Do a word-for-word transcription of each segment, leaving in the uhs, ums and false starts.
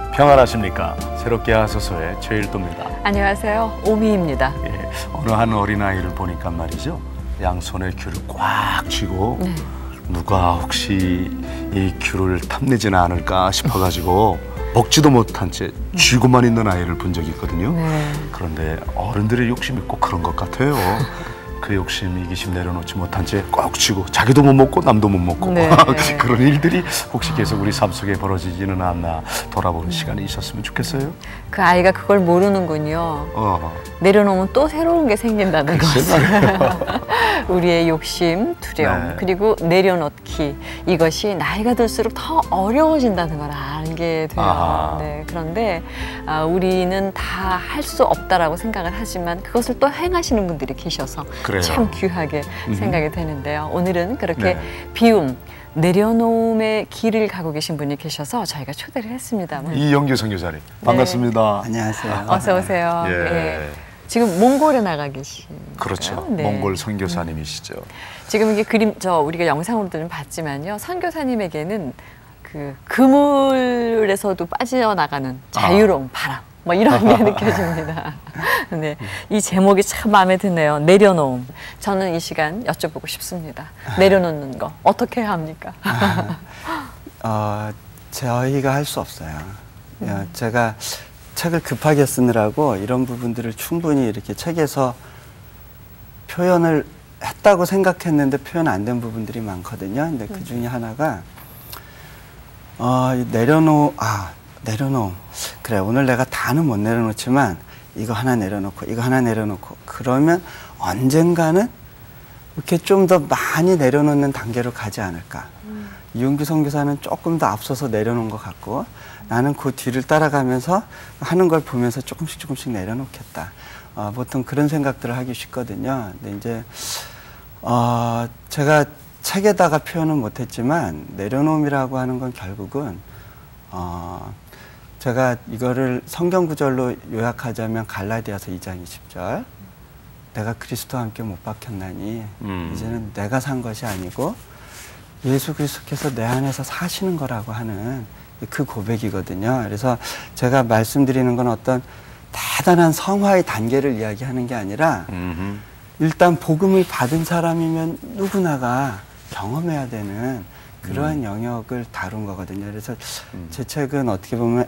평안하십니까? 새롭게 하소서의 최일도입니다. 안녕하세요. 오미입니다. 예, 어느 한 어린아이를 보니까 말이죠. 양손에 귤을 꽉 쥐고 네. 누가 혹시 이 귤을 탐내지는 않을까 싶어가지고 먹지도 못한 채 쥐고만 있는 아이를 본 적이 있거든요. 네. 그런데 어른들의 욕심이 꼭 그런 것 같아요. 그 욕심, 이기심 내려놓지 못한 채 꼭 쥐고 자기도 못 먹고 남도 못 먹고 네. 그런 일들이 혹시 계속 우리 삶 속에 벌어지지는 않나 돌아보는 시간이 있었으면 좋겠어요. 그 아이가 그걸 모르는군요. 어. 내려놓으면 또 새로운 게 생긴다는 것을. 우리의 욕심, 두려움, 네. 그리고 내려놓기, 이것이 나이가 들수록 더 어려워진다는 걸 알게 돼요. 네, 그런데 아, 우리는 다 할 수 없다라고 생각을 하지만 그것을 또 행하시는 분들이 계셔서 그래요. 참 귀하게 음. 생각이 되는데요. 오늘은 그렇게 네. 비움, 내려놓음의 길을 가고 계신 분이 계셔서 저희가 초대를 했습니다. 이영규 선교사님, 반갑습니다. 네. 안녕하세요. 어서 오세요. 예. 예. 지금 몽골에 나가 계신 그렇죠. 네. 몽골 선교사님이시죠. 지금 이게 그림 저 우리가 영상으로도 좀 봤지만요. 선교사님에게는 그 그물에서도 빠져나가는 자유로운 아. 바람 뭐 이런 게 느껴집니다. 네, 이 제목이 참 마음에 드네요. 내려놓음. 저는 이 시간 여쭤보고 싶습니다. 내려놓는 거 어떻게 해야 합니까? 어, 저희가 할 수 없어요. 음. 제가 책을 급하게 쓰느라고 이런 부분들을 충분히 이렇게 책에서 표현을 했다고 생각했는데 표현 안 된 부분들이 많거든요. 근데 그 중에 하나가 어, 내려놓, 아, 내려놓음. 그래, 오늘 내가 다는 못 내려놓지만 이거 하나 내려놓고 이거 하나 내려놓고 그러면 언젠가는 이렇게 좀 더 많이 내려놓는 단계로 가지 않을까. 음. 이용규 선교사는 조금 더 앞서서 내려놓은 것 같고 나는 그 뒤를 따라가면서 하는 걸 보면서 조금씩 조금씩 내려놓겠다. 어, 보통 그런 생각들을 하기 쉽거든요. 근데 이제 어, 제가 책에다가 표현은 못했지만 내려놓음이라고 하는 건 결국은 어, 제가 이거를 성경 구절로 요약하자면 갈라디아서 이 장 이십 절 내가 그리스도와 함께 못 박혔나니 음. 이제는 내가 산 것이 아니고 예수 그리스도께서 내 안에서 사시는 거라고 하는 그 고백이거든요. 그래서 제가 말씀드리는 건 어떤 대단한 성화의 단계를 이야기하는 게 아니라 음흠. 일단 복음을 받은 사람이면 누구나가 경험해야 되는 그러한 음. 영역을 다룬 거거든요. 그래서 음. 제 책은 어떻게 보면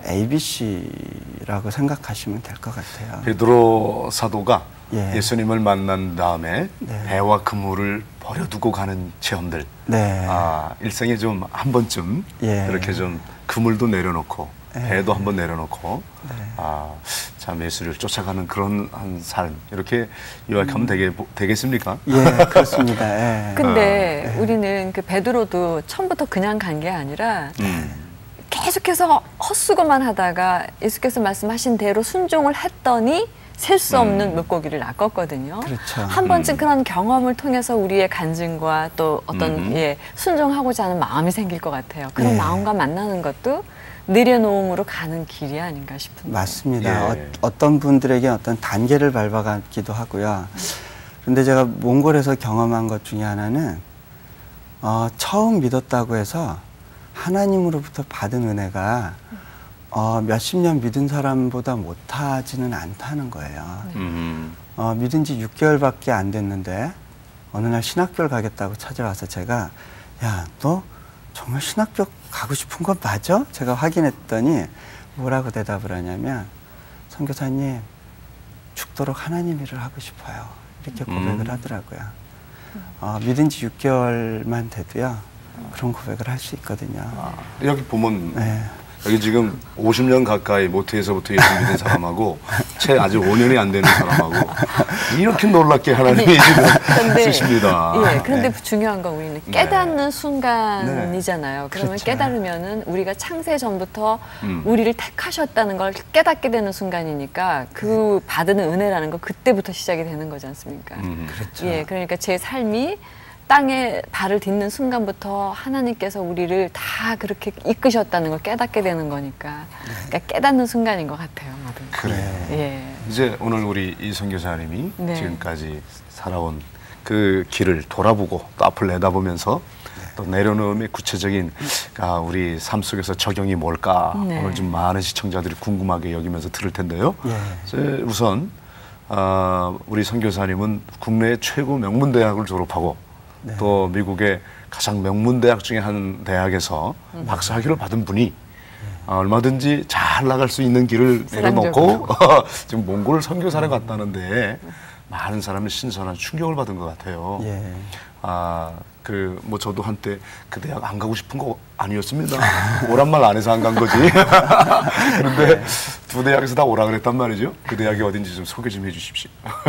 에이비씨라고 생각하시면 될 것 같아요. 베드로 사도가 예. 예수님을 만난 다음에 네. 배와 그물을 버려두고 가는 체험들. 네. 아, 일생에 좀 한 번쯤 예. 이렇게 좀 그물도 내려놓고 예. 배도 한번 내려놓고 네. 아, 참 예수를 쫓아가는 그런 한 삶 이렇게 요약하면 음. 되게, 되겠습니까? 예, 그렇습니다. 예. 근데 아, 예. 우리는 그 베드로도 처음부터 그냥 간 게 아니라 음. 계속해서 헛수고만 하다가 예수께서 말씀하신 대로 순종을 했더니 셀 수 없는 음. 물고기를 낚았거든요. 그렇죠. 한 번쯤 음. 그런 경험을 통해서 우리의 간증과 또 어떤 음. 예, 순종하고자 하는 마음이 생길 것 같아요. 그런 예. 마음과 만나는 것도 내려놓음으로 가는 길이 아닌가 싶은데. 맞습니다. 예. 어, 어떤 분들에게 어떤 단계를 밟아가기도 하고요. 그런데 제가 몽골에서 경험한 것 중에 하나는 어, 처음 믿었다고 해서 하나님으로부터 받은 은혜가 어, 몇십 년 믿은 사람보다 못하지는 않다는 거예요. 음. 어, 믿은 지 육 개월밖에 안 됐는데 어느 날 신학교를 가겠다고 찾아와서 제가 야, 너 정말 신학교 가고 싶은 거 맞아? 제가 확인했더니 뭐라고 대답을 하냐면 선교사님 죽도록 하나님 일을 하고 싶어요. 이렇게 고백을 음. 하더라고요. 어, 믿은 지 육 개월만 돼도요. 그런 고백을 할 수 있거든요. 아, 여기 보면 네. 여기 지금 오십 년 가까이 모태에서부터 예수 믿은 사람하고 채 아직 오 년이 안 되는 사람하고 이렇게 놀랍게 하나님이 지금 쓰십니다. 예, 그런데 네. 중요한 건 우리는 깨닫는 네. 순간이잖아요. 네. 그러면 그렇죠. 깨달으면은 우리가 창세 전부터 음. 우리를 택하셨다는 걸 깨닫게 되는 순간이니까 그 네. 받은 은혜라는 거 그때부터 시작이 되는 거지 않습니까? 음. 그렇죠. 예, 그러니까 제 삶이 땅에 발을 딛는 순간부터 하나님께서 우리를 다 그렇게 이끄셨다는 걸 깨닫게 되는 거니까 그러니까 깨닫는 순간인 것 같아요. 뭐든. 그래. 예. 이제 오늘 우리 이 선교사님이 네. 지금까지 살아온 그 길을 돌아보고 또 앞을 내다보면서 또 내려놓음의 구체적인 아, 우리 삶 속에서 적용이 뭘까 네. 오늘 좀 많은 시청자들이 궁금하게 여기면서 들을 텐데요. 예. 우선 어, 우리 선교사님은 국내 최고 명문대학을 졸업하고 네. 또 미국의 가장 명문대학 중에 한 대학에서 음. 박사학위를 받은 분이 네. 어, 얼마든지 잘 나갈 수 있는 길을 내려놓고 지금 몽골 선교사를 갔다는데 많은 사람이 신선한 충격을 받은 것 같아요. 예. 아, 그, 뭐 저도 한때 그 대학 안 가고 싶은 거 아니었습니다. 오란 말 안 해서 안 간 거지. 그런데 네. 두 대학에서 다 오라 그랬단 말이죠. 그 대학이 어딘지 좀 소개 좀 해주십시오.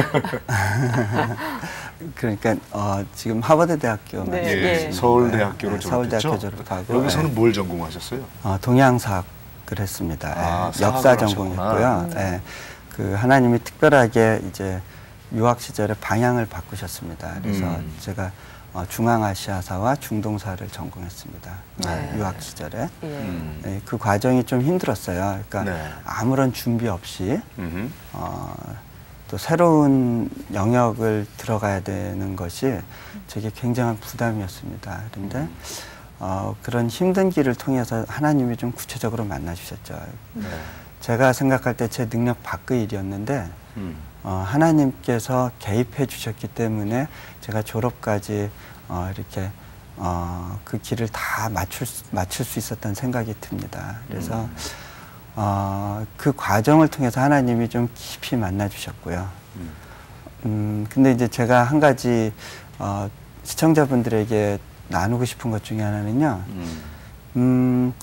그러니까 어, 지금 하버드 대학교 네. 예, 서울대학교를 네, 졸업했죠. 서울대학교 졸업하고 여기서는 네. 뭘 전공하셨어요? 어, 동양사학을 했습니다. 아, 네. 역사 전공했고요. 네. 그 하나님이 특별하게 이제 유학 시절에 방향을 바꾸셨습니다. 그래서 음. 제가 어, 중앙아시아사와 중동사를 전공했습니다. 네. 유학 시절에. 예. 음. 네, 그 과정이 좀 힘들었어요. 그러니까 네. 아무런 준비 없이 어, 또 새로운 영역을 들어가야 되는 것이 제게 굉장한 부담이었습니다. 그런데 음. 어, 그런 힘든 길을 통해서 하나님이 좀 구체적으로 만나주셨죠. 네. 제가 생각할 때 제 능력 밖의 일이었는데 음. 어, 하나님께서 개입해 주셨기 때문에 제가 졸업까지 어, 이렇게 어, 그 길을 다 맞출, 맞출 수 있었다는 생각이 듭니다. 그래서 음. 어, 그 과정을 통해서 하나님이 좀 깊이 만나 주셨고요. 음. 음, 근데 이제 제가 한 가지 어, 시청자분들에게 나누고 싶은 것 중에 하나는요. 음, 음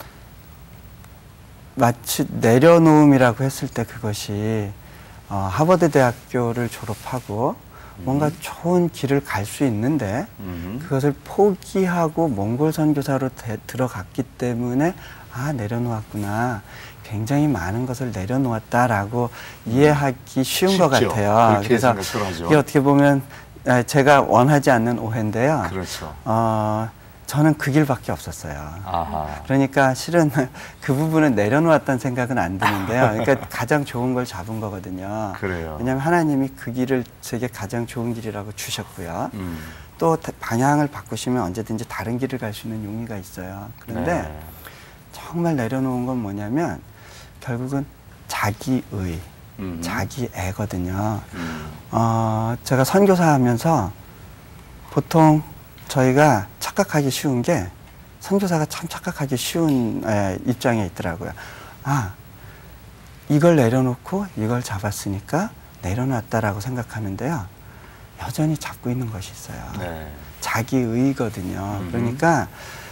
마치 내려놓음이라고 했을 때 그것이 어, 하버드 대학교를 졸업하고 음. 뭔가 좋은 길을 갈 수 있는데 음. 그것을 포기하고 몽골 선교사로 대, 들어갔기 때문에 아 내려놓았구나. 굉장히 많은 것을 내려놓았다라고 음. 이해하기 쉬운 쉽죠. 것 같아요. 그래서 이게 어떻게 보면 제가 원하지 않는 오해인데요. 그렇죠. 어, 저는 그 길밖에 없었어요. 아하. 그러니까 실은 그 부분은 내려놓았다는 생각은 안 드는데요. 그러니까 가장 좋은 걸 잡은 거거든요. 그래요. 왜냐하면 하나님이 그 길을 제게 가장 좋은 길이라고 주셨고요. 음. 또 방향을 바꾸시면 언제든지 다른 길을 갈 수 있는 용의가 있어요. 그런데 네. 정말 내려놓은 건 뭐냐면 결국은 자기의, 음. 자기애거든요. 음. 어, 제가 선교사 하면서 보통 저희가 착각하기 쉬운 게 선교사가 참 착각하기 쉬운 에, 입장에 있더라고요. 아, 이걸 내려놓고 이걸 잡았으니까 내려놨다라고 생각하는데요. 여전히 잡고 있는 것이 있어요. 네. 자기의거든요. 음. 그러니까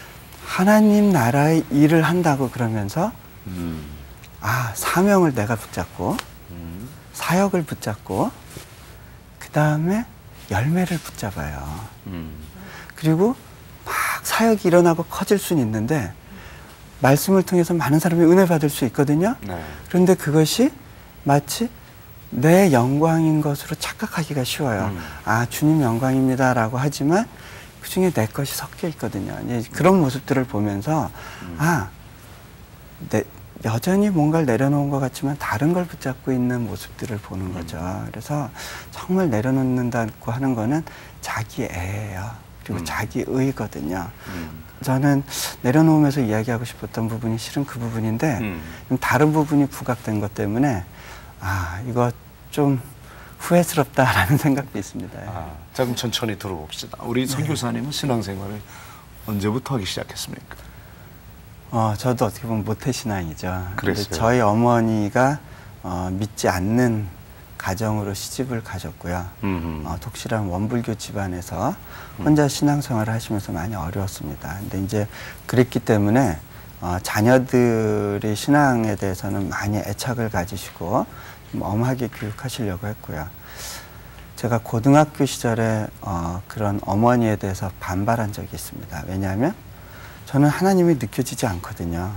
하나님 나라의 일을 한다고 그러면서 음. 아, 사명을 내가 붙잡고 음. 사역을 붙잡고 그 다음에 열매를 붙잡아요. 음. 그리고 막 사역이 일어나고 커질 수는 있는데 말씀을 통해서 많은 사람이 은혜 받을 수 있거든요. 네. 그런데 그것이 마치 내 영광인 것으로 착각하기가 쉬워요. 음. 아, 주님 영광입니다 라고 하지만 그 중에 내 것이 섞여 있거든요. 그런 모습들을 보면서 음. 아, 내, 여전히 뭔가를 내려놓은 것 같지만 다른 걸 붙잡고 있는 모습들을 보는 음. 거죠. 그래서 정말 내려놓는다고 하는 거는 자기애예요. 그리고 음. 자기의거든요. 음. 저는 내려놓으면서 이야기하고 싶었던 부분이 실은 그 부분인데 음. 다른 부분이 부각된 것 때문에 아, 이거 좀 후회스럽다라는 생각도 있습니다. 아, 자, 그럼 천천히 들어봅시다. 우리 선교사님은 신앙생활을 언제부터 하기 시작했습니까? 어, 저도 어떻게 보면 모태신앙이죠. 그런데 저희 어머니가 어, 믿지 않는 가정으로 시집을 가셨고요. 어, 독실한 원불교 집안에서 혼자 신앙생활을 하시면서 많이 어려웠습니다. 근데 이제 그랬기 때문에 어, 자녀들의 신앙에 대해서는 많이 애착을 가지시고 좀 엄하게 교육하시려고 했고요. 제가 고등학교 시절에 어, 그런 어머니에 대해서 반발한 적이 있습니다. 왜냐하면 저는 하나님이 느껴지지 않거든요.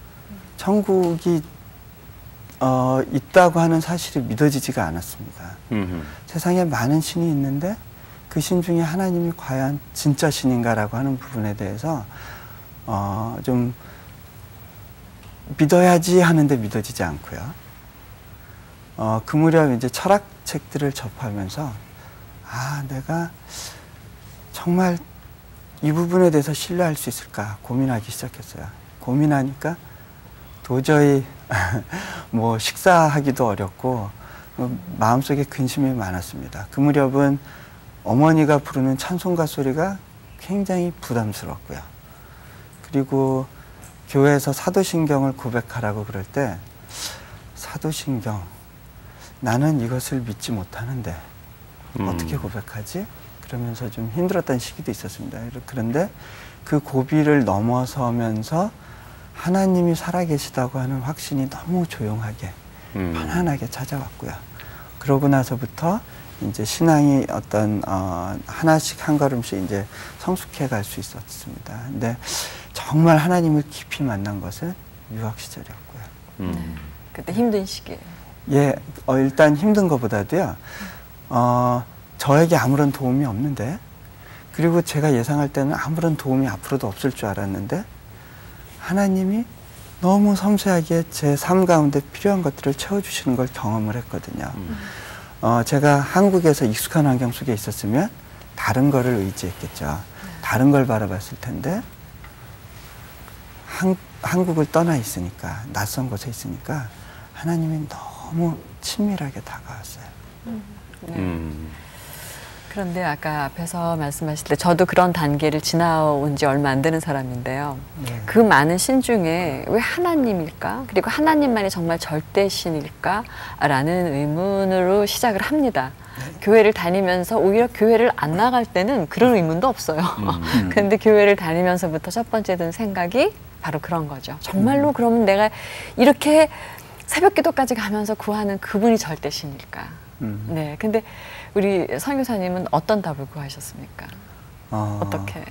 천국이 어, 있다고 하는 사실이 믿어지지가 않았습니다. 음흠. 세상에 많은 신이 있는데 그 신 중에 하나님이 과연 진짜 신인가라고 하는 부분에 대해서 어, 좀 믿어야지 하는데 믿어지지 않고요. 어, 그 무렵 이제 철학책들을 접하면서 아, 내가 정말 이 부분에 대해서 신뢰할 수 있을까 고민하기 시작했어요. 고민하니까 도저히 뭐 식사하기도 어렵고 마음속에 근심이 많았습니다. 그 무렵은 어머니가 부르는 찬송가 소리가 굉장히 부담스럽고요. 그리고 교회에서 사도신경을 고백하라고 그럴 때 사도신경, 나는 이것을 믿지 못하는데 음. 어떻게 고백하지? 그러면서 좀 힘들었던 시기도 있었습니다. 그런데 그 고비를 넘어서면서 하나님이 살아계시다고 하는 확신이 너무 조용하게 음. 편안하게 찾아왔고요. 그러고 나서부터 이제 신앙이 어떤 어, 하나씩 한 걸음씩 이제 성숙해 갈 수 있었습니다. 근데 정말 하나님을 깊이 만난 것은 유학 시절이었고요. 음. 네. 그때 힘든 시기에. 예, 어, 일단 힘든 것보다도요. 어, 저에게 아무런 도움이 없는데, 그리고 제가 예상할 때는 아무런 도움이 앞으로도 없을 줄 알았는데 하나님이 너무 섬세하게 제 삶 가운데 필요한 것들을 채워주시는 걸 경험을 했거든요. 음. 어, 제가 한국에서 익숙한 환경 속에 있었으면 다른 거를 의지했겠죠. 네. 다른 걸 바라봤을 텐데 한, 한국을 떠나 있으니까, 낯선 곳에 있으니까 하나님이 너무 친밀하게 다가왔어요. 음. 네. 음. 그런데 아까 앞에서 말씀하실 때 저도 그런 단계를 지나온 지 얼마 안 되는 사람인데요. 네. 그 많은 신 중에 왜 하나님일까? 그리고 하나님만이 정말 절대신일까? 라는 의문으로 시작을 합니다. 네. 교회를 다니면서 오히려 교회를 안 나갈 때는 그런 의문도 없어요. 음. 근데 교회를 다니면서부터 첫 번째 든 생각이 바로 그런 거죠. 정말로 음. 그러면 내가 이렇게 새벽 기도까지 가면서 구하는 그분이 절대신일까? 음. 네. 근데 우리 선교사님은 어떤 답을 구하셨습니까? 어, 어떻게?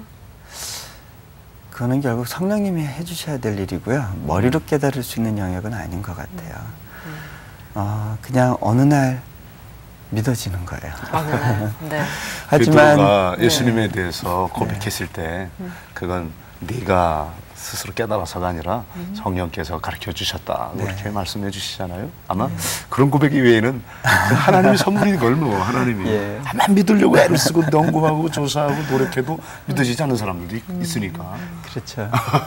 그거는 결국 성령님이 해주셔야 될 일이고요. 머리로 깨달을 수 있는 영역은 아닌 것 같아요. 음. 어, 그냥 어느 날 믿어지는 거예요. 어느 날. 네. 하지만 베드로가 예수님에 네. 대해서 고백했을 네. 때 그건 네가 스스로 깨달아서가 아니라 음. 성령께서 가르쳐 주셨다. 네. 그렇게 말씀해 주시잖아요. 아마 네. 그런 고백 이외에는 하나님이 선물인 걸 뭐 하나님이 예. 아마 믿으려고 애를 쓰고 연구하고 조사하고 노력해도 믿어지지 않는 사람들도 음. 있으니까. 그렇죠.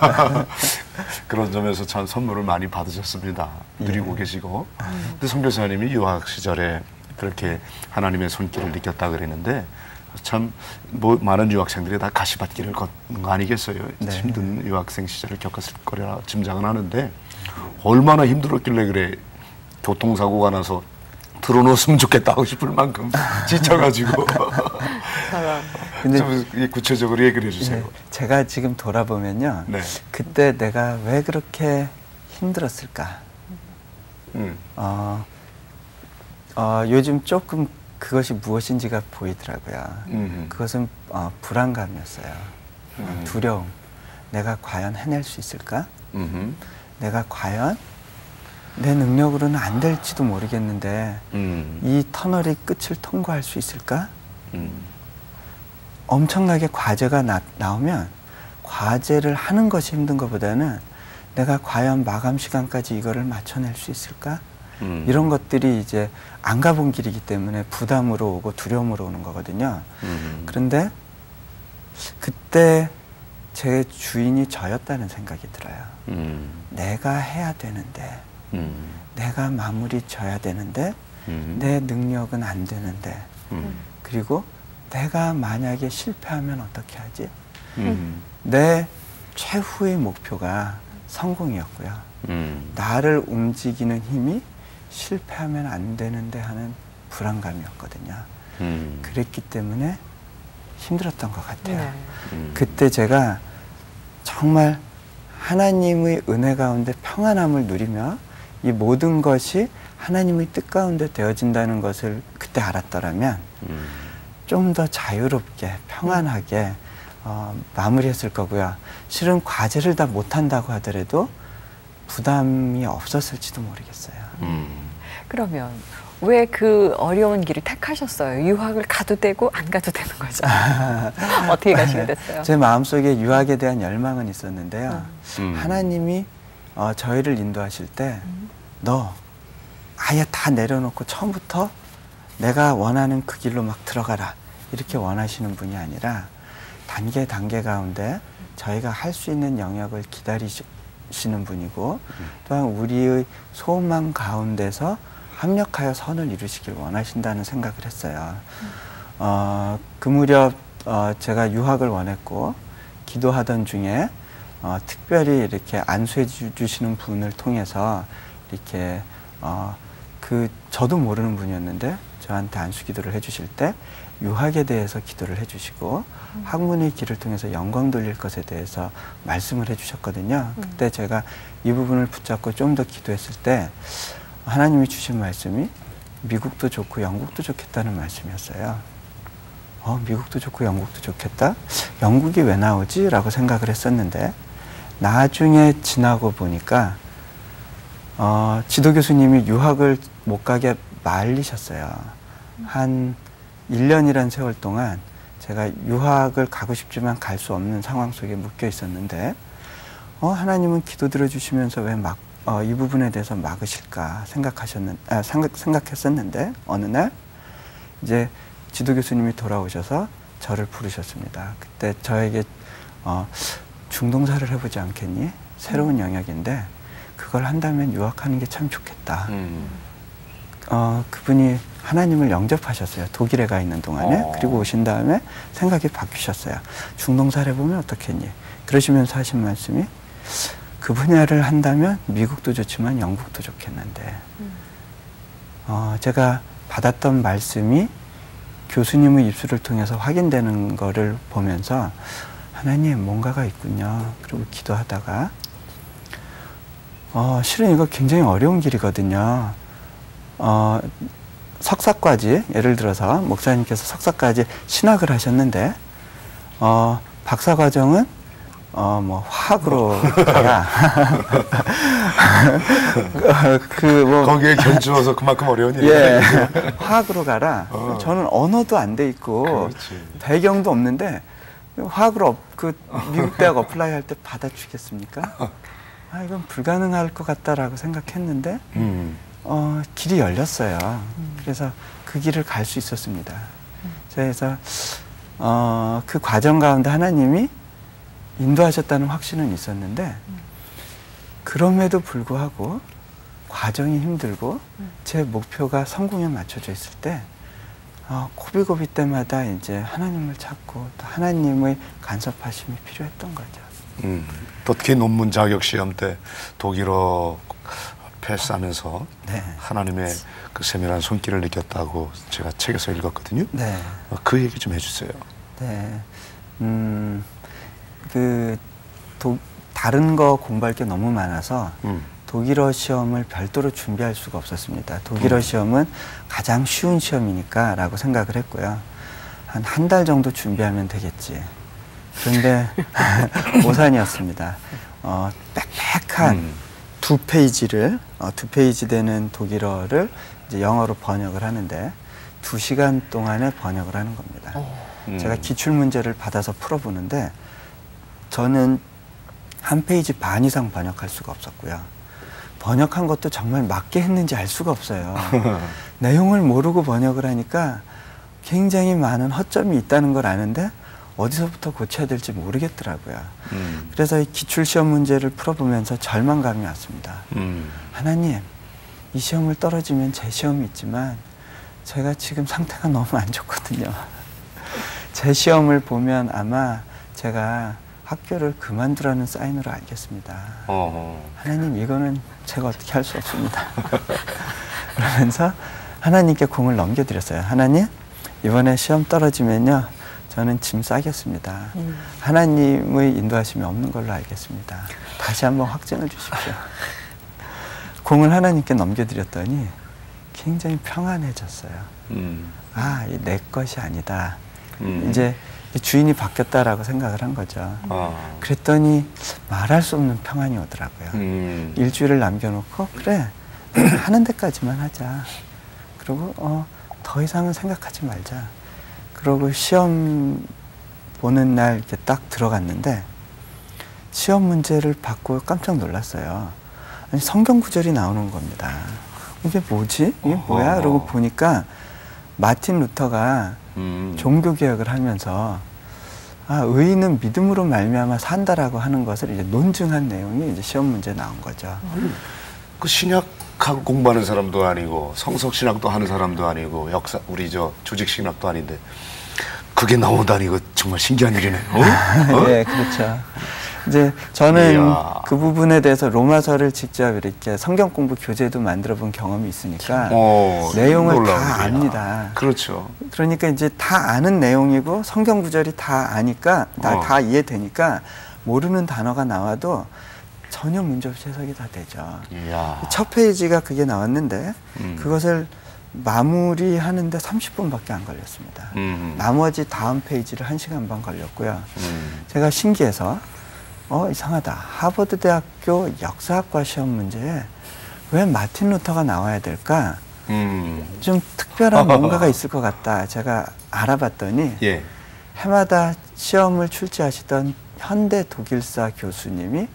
그런 점에서 참 선물을 많이 받으셨습니다. 누리고 예. 계시고. 음. 근데 선교사님이 유학 시절에 그렇게 하나님의 손길을 느꼈다 그랬는데 참 뭐 많은 유학생들이 다 가시밭길을 걷는 거 아니겠어요? 네. 힘든 유학생 시절을 겪었을 거라 짐작은 하는데 얼마나 힘들었길래 그래 교통사고가 나서 들어놓았으면 좋겠다 하고 싶을 만큼 지쳐가지고 근데 좀 구체적으로 얘기를 해주세요. 네, 제가 지금 돌아보면요. 네. 그때 내가 왜 그렇게 힘들었을까? 음. 어, 어, 요즘 조금 그것이 무엇인지가 보이더라고요. 음흠. 그것은 어, 불안감이었어요. 음. 두려움. 내가 과연 해낼 수 있을까? 음흠. 내가 과연 내 능력으로는 안 될지도 모르겠는데 음. 이 터널의 끝을 통과할 수 있을까? 음. 엄청나게 과제가 나, 나오면 과제를 하는 것이 힘든 것보다는 내가 과연 마감 시간까지 이거를 맞춰낼 수 있을까? 음. 이런 것들이 이제 안 가본 길이기 때문에 부담으로 오고 두려움으로 오는 거거든요. 음. 그런데 그때 제 주인이 저였다는 생각이 들어요. 음. 내가 해야 되는데 음. 내가 마무리 져야 되는데 음. 내 능력은 안 되는데 음. 그리고 내가 만약에 실패하면 어떻게 하지? 음. 내 최후의 목표가 성공이었고요. 음. 나를 움직이는 힘이 실패하면 안 되는데 하는 불안감이었거든요. 음. 그랬기 때문에 힘들었던 것 같아요. 네. 음. 그때 제가 정말 하나님의 은혜 가운데 평안함을 누리며 이 모든 것이 하나님의 뜻 가운데 되어진다는 것을 그때 알았더라면 음. 좀 더 자유롭게 평안하게 어, 마무리했을 거고요. 실은 과제를 다 못한다고 하더라도 부담이 없었을지도 모르겠어요. 음. 그러면 왜 그 어려운 길을 택하셨어요? 유학을 가도 되고 안 가도 되는 거죠. 어떻게 가시게 됐어요? 제 마음속에 유학에 대한 열망은 있었는데요. 음. 하나님이 어, 저희를 인도하실 때 너 아예 다 내려놓고 처음부터 내가 원하는 그 길로 막 들어가라 이렇게 원하시는 분이 아니라 단계 단계 가운데 저희가 할 수 있는 영역을 기다리시는 분이고 음. 또한 우리의 소망 가운데서 합력하여 선을 이루시길 원하신다는 생각을 했어요. 음. 어, 그 무렵 어, 제가 유학을 원했고 기도하던 중에 어, 특별히 이렇게 안수해 주시는 분을 통해서 이렇게 어, 그 저도 모르는 분이었는데 저한테 안수 기도를 해주실 때 유학에 대해서 기도를 해주시고 음. 학문의 길을 통해서 영광 돌릴 것에 대해서 말씀을 해주셨거든요. 음. 그때 제가 이 부분을 붙잡고 좀 더 기도했을 때 하나님이 주신 말씀이 미국도 좋고 영국도 좋겠다는 말씀이었어요. 어, 미국도 좋고 영국도 좋겠다? 영국이 왜 나오지? 라고 생각을 했었는데 나중에 지나고 보니까 어, 지도 교수님이 유학을 못 가게 말리셨어요. 한 일 년이란 세월 동안 제가 유학을 가고 싶지만 갈 수 없는 상황 속에 묶여 있었는데 어, 하나님은 기도 들어주시면서 왜 막, 어, 이 부분에 대해서 막으실까 생각하셨는, 아, 생각, 생각했었는데 어느 날 이제 지도 교수님이 돌아오셔서 저를 부르셨습니다. 그때 저에게 어, 중동사를 해보지 않겠니? 새로운 영역인데 그걸 한다면 유학하는 게 참 좋겠다. 음. 어, 그분이 하나님을 영접하셨어요. 독일에 가 있는 동안에. 어. 그리고 오신 다음에 생각이 바뀌셨어요. 중동사를 해보면 어떻겠니? 그러시면서 하신 말씀이 그 분야를 한다면 미국도 좋지만 영국도 좋겠는데 음. 어, 제가 받았던 말씀이 교수님의 입술을 통해서 확인되는 거를 보면서 하나님 뭔가가 있군요. 그리고 기도하다가 어, 실은 이거 굉장히 어려운 길이거든요. 어, 석사까지 예를 들어서 목사님께서 석사까지 신학을 하셨는데 어, 박사과정은 어, 뭐 화학으로 가라. 그 뭐 거기에 견주어서 그만큼 어려운 일이 예, 화학으로 가라. 어. 저는 언어도 안 돼 있고 그렇지. 배경도 없는데 화학으로 업, 그 미국 대학 어플라이 할 때 받아주겠습니까? 아 이건 불가능할 것 같다라고 생각했는데 음. 어, 길이 열렸어요. 음. 그래서 그 길을 갈 수 있었습니다. 음. 그래서 어, 그 과정 가운데 하나님이 인도하셨다는 확신은 있었는데 음. 그럼에도 불구하고 과정이 힘들고 음. 제 목표가 성공에 맞춰져 있을 때 어, 고비고비 때마다 이제 하나님을 찾고 또 하나님의 간섭하심이 필요했던 거죠. 음, 특히 논문 자격 시험 때 독일어 패스하면서 네. 하나님의 그 세밀한 손길을 느꼈다고 제가 책에서 읽었거든요. 네. 그 얘기 좀 해주세요. 네. 음, 그 도, 다른 거 공부할 게 너무 많아서 음. 독일어 시험을 별도로 준비할 수가 없었습니다. 독일어 음. 시험은 가장 쉬운 시험이니까 라고 생각을 했고요. 한 한 달 정도 준비하면 되겠지. 그런데 오산이었습니다. 어, 빽빽한 음. 두 페이지를 어, 두 페이지 되는 독일어를 이제 영어로 번역을 하는데 두 시간 동안에 번역을 하는 겁니다. 음. 제가 기출 문제를 받아서 풀어보는데 저는 한 페이지 반 이상 번역할 수가 없었고요. 번역한 것도 정말 맞게 했는지 알 수가 없어요. 내용을 모르고 번역을 하니까 굉장히 많은 허점이 있다는 걸 아는데 어디서부터 고쳐야 될지 모르겠더라고요. 음. 그래서 이 기출시험 문제를 풀어보면서 절망감이 왔습니다. 음. 하나님, 이 시험을 떨어지면 제 시험이 있지만 제가 지금 상태가 너무 안 좋거든요. 제 시험을 보면 아마 제가 학교를 그만두라는 사인으로 알겠습니다. 어허. 하나님, 이거는 제가 어떻게 할 수 없습니다. 그러면서 하나님께 공을 넘겨드렸어요. 하나님, 이번에 시험 떨어지면요. 저는 짐 싸겠습니다. 음. 하나님의 인도하심이 없는 걸로 알겠습니다. 다시 한번 확증을 주십시오. 공을 하나님께 넘겨드렸더니 굉장히 평안해졌어요. 음. 아, 이 내 것이 아니다. 음. 이제 주인이 바뀌었다라고 생각을 한 거죠. 아. 그랬더니 말할 수 없는 평안이 오더라고요. 음. 일주일을 남겨놓고 그래, 하는 데까지만 하자. 그리고 어, 더 이상은 생각하지 말자. 그러고 시험 보는 날 이렇게 딱 들어갔는데 시험 문제를 받고 깜짝 놀랐어요. 아니, 성경 구절이 나오는 겁니다. 이게 뭐지? 이게 뭐야? 그러고 보니까 마틴 루터가 음. 종교개혁을 하면서 아, 의인은 믿음으로 말미암아 산다라고 하는 것을 이제 논증한 내용이 이제 시험 문제에 나온 거죠. 음. 그 신약학 공부하는 사람도 아니고 성석 신학도 하는 사람도 아니고 역사 우리 저 조직 신학도 아닌데 그게 나오다니 이거 정말 신기한 일이네요. 어? 네, 그렇죠. 이제 저는 이야. 그 부분에 대해서 로마서를 직접 이렇게 성경 공부 교재도 만들어 본 경험이 있으니까 어, 내용을 놀라운 다 일이야. 압니다. 그렇죠. 그러니까 이제 다 아는 내용이고 성경 구절이 다 아니까 다, 어. 다 이해되니까 모르는 단어가 나와도 전혀 문제없이 해석이 다 되죠. 이야. 첫 페이지가 그게 나왔는데 음. 그것을 마무리하는데 삼십 분밖에 안 걸렸습니다. 음. 나머지 다음 페이지를 한 시간 반 걸렸고요. 음. 제가 신기해서 어 이상하다. 하버드 대학교 역사학과 시험 문제에 왜 마틴 루터가 나와야 될까? 음. 좀 특별한 뭔가가 있을 것 같다. 제가 알아봤더니 예. 해마다 시험을 출제하시던 현대 독일사 교수님이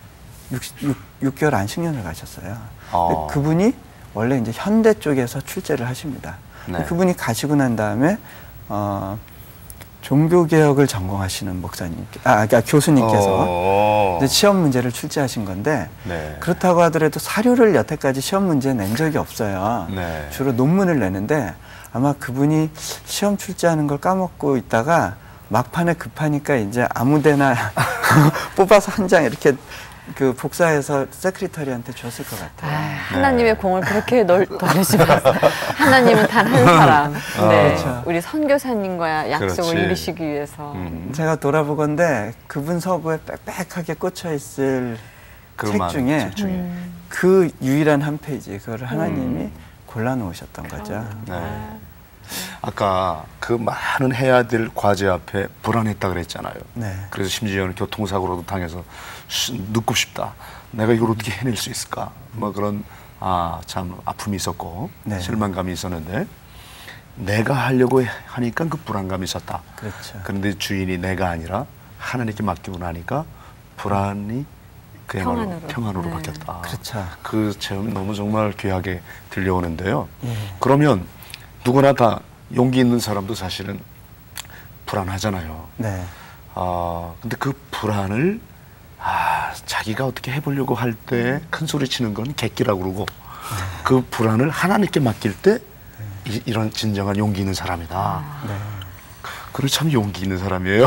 육 개월 안식년을 가셨어요. 어. 그분이 원래 이제 현대 쪽에서 출제를 하십니다. 네. 그분이 가시고 난 다음에 어, 종교개혁을 전공하시는 목사님, 아, 그러니까 교수님께서 어. 이제 시험 문제를 출제하신 건데 네. 그렇다고 하더라도 사료를 여태까지 시험 문제에 낸 적이 없어요. 네. 주로 논문을 내는데 아마 그분이 시험 출제하는 걸 까먹고 있다가 막판에 급하니까 이제 아무데나 뽑아서 한 장 이렇게 그 복사해서 세크리터리한테 줬을 것 같아요. 아, 하나님의 공을 그렇게 넓, 넓으시 마세요. 하나님은 단 한 사람. 네. 그렇죠. 우리 선교사님과 약속을 그렇지. 이루시기 위해서. 음. 제가 돌아보건대 그분 서부에 빽빽하게 꽂혀 있을 책 그만 중에 책 중에. 음. 그 유일한 한 페이지 그거를 하나님이 음. 골라놓으셨던 거죠. 네. 아까 그 많은 해야 될 과제 앞에 불안했다 그랬잖아요. 네. 그래서 심지어는 교통사고로도 당해서 쉬, 눕고 싶다. 내가 이걸 어떻게 해낼 수 있을까? 뭐 그런 아, 참 아픔이 있었고 네. 실망감이 있었는데 내가 하려고 하니까 그 불안감이 있었다. 그렇죠. 그런데 주인이 내가 아니라 하나님께 맡기고 나니까 불안이 그야말로 평안으로, 평안으로 네. 바뀌었다. 그렇죠. 그 체험 너무 정말 귀하게 들려오는데요. 예. 그러면 누구나 다 용기 있는 사람도 사실은 불안하잖아요. 네. 아, 근데 그 불안을 아, 자기가 어떻게 해보려고 할 때 큰 소리 치는 건 객기라고 그러고 그 불안을 하나님께 맡길 때 이, 이런 진정한 용기 있는 사람이다. 네. 그래 참 용기 있는 사람이에요.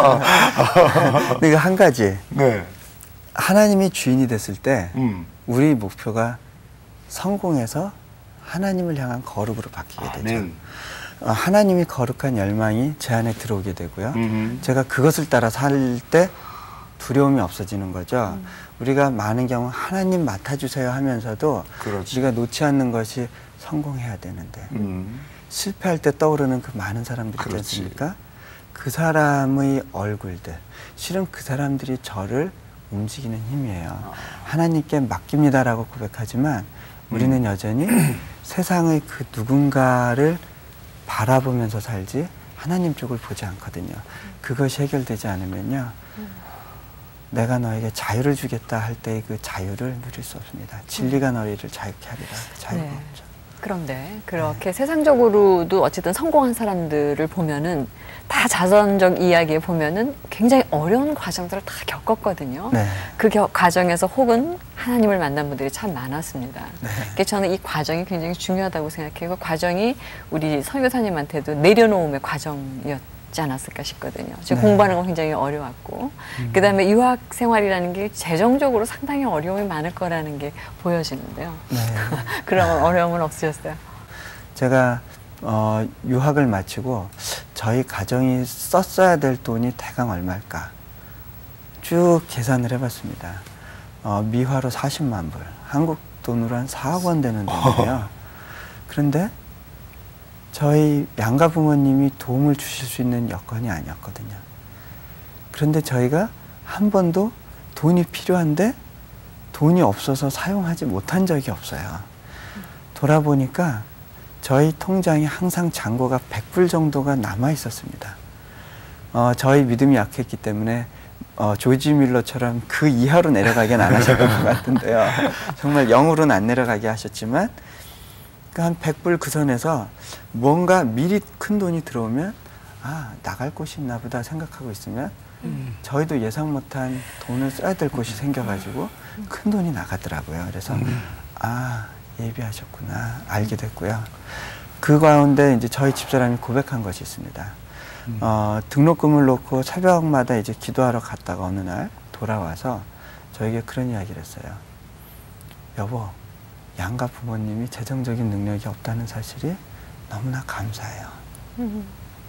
근데 한 가지 네. 하나님이 주인이 됐을 때 음. 우리 목표가 성공해서 하나님을 향한 거룩으로 바뀌게 되죠. 아멘. 어, 하나님이 거룩한 열망이 제 안에 들어오게 되고요. 음흠. 제가 그것을 따라 살 때 두려움이 없어지는 거죠. 음. 우리가 많은 경우 하나님 맡아주세요 하면서도 그렇지. 우리가 놓지 않는 것이 성공해야 되는데 음. 실패할 때 떠오르는 그 많은 사람들이 있지 그렇지. 않습니까? 그 사람의 얼굴들, 실은 그 사람들이 저를 움직이는 힘이에요. 아. 하나님께 맡깁니다라고 고백하지만 우리는 음. 여전히 세상의 그 누군가를 바라보면서 살지 하나님 쪽을 보지 않거든요. 그것이 해결되지 않으면요. 내가 너에게 자유를 주겠다 할 때의 그 자유를 누릴 수 없습니다. 진리가 너희를 자유케 하리라. 그 자유가 네. 없죠. 그런데 그렇게 세상적으로도 어쨌든 성공한 사람들을 보면은 다 자선적 이야기에 보면은 굉장히 어려운 과정들을 다 겪었거든요. 네. 그 겨, 과정에서 혹은 하나님을 만난 분들이 참 많았습니다. 네. 그래서 저는 이 과정이 굉장히 중요하다고 생각해요. 그 과정이 우리 선교사님한테도 내려놓음의 과정이었지 않았을까 싶거든요. 지금 네. 공부하는 건 굉장히 어려웠고 음. 그다음에 유학 생활이라는 게 재정적으로 상당히 어려움이 많을 거라는 게 보여지는데요. 네. 그런 어려움은 없으셨어요? 제가 어, 유학을 마치고 저희 가정이 썼어야 될 돈이 대강 얼마일까 쭉 계산을 해봤습니다. 어, 미화로 사십만 불, 한국 돈으로 한 사억 원 되는 돈이에요. 그런데 저희 양가 부모님이 도움을 주실 수 있는 여건이 아니었거든요. 그런데 저희가 한 번도 돈이 필요한데 돈이 없어서 사용하지 못한 적이 없어요. 돌아보니까 저희 통장에 항상 잔고가 백 불 정도가 남아 있었습니다. 어, 저희 믿음이 약했기 때문에 어, 조지 밀러처럼 그 이하로 내려가긴 안 하셨던 것 같은데요. 정말 영으로는 안 내려가게 하셨지만 그 한 백 불 그 선에서 뭔가 미리 큰 돈이 들어오면 아, 나갈 곳이 있나 보다 생각하고 있으면 음. 저희도 예상 못한 돈을 써야 될 곳이 생겨가지고 큰 돈이 나가더라고요. 그래서 음. 아, 예비하셨구나 알게 됐고요. 그 가운데 이제 저희 집사람이 고백한 것이 있습니다. 음. 어, 등록금을 놓고 새벽마다 이제 기도하러 갔다가 어느 날 돌아와서 저에게 그런 이야기를 했어요. 여보, 양가 부모님이 재정적인 능력이 없다는 사실이 너무나 감사해요. 음.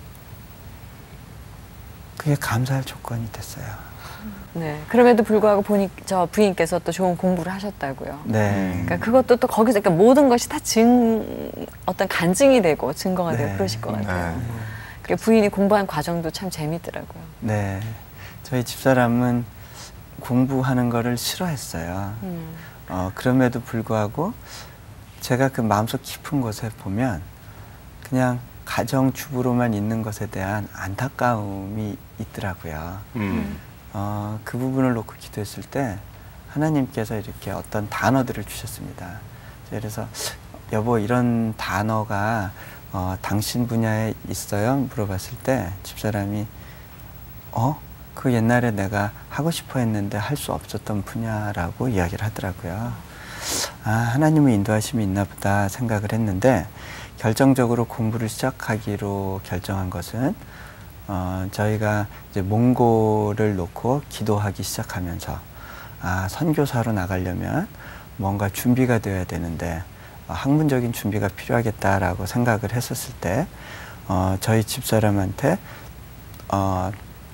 그게 감사할 조건이 됐어요. 네. 그럼에도 불구하고 보니 저 부인께서 또 좋은 공부를 하셨다고요. 네. 그러니까 그것도 또 거기서 그러니까 모든 것이 다 증 어떤 간증이 되고 증거가 네. 되고 그러실 것 같아요. 네. 그러니까 부인이 공부한 과정도 참 재밌더라고요. 네. 저희 집사람은 공부하는 거를 싫어했어요. 음. 어, 그럼에도 불구하고 제가 그 마음속 깊은 곳에 보면 그냥 가정주부로만 있는 것에 대한 안타까움이 있더라고요. 음. 어, 그 부분을 놓고 기도했을 때 하나님께서 이렇게 어떤 단어들을 주셨습니다. 그래서 여보 이런 단어가 어, 당신 분야에 있어요? 물어봤을 때 집사람이 어? 그 옛날에 내가 하고 싶어 했는데 할 수 없었던 분야라고 이야기를 하더라고요. 아, 하나님의 인도하심이 있나 보다 생각을 했는데 결정적으로 공부를 시작하기로 결정한 것은 어, 저희가 이제 몽골을 놓고 기도하기 시작하면서 아, 선교사로 나가려면 뭔가 준비가 되어야 되는데 어, 학문적인 준비가 필요하겠다라고 생각을 했었을 때 어, 저희 집사람한테 어,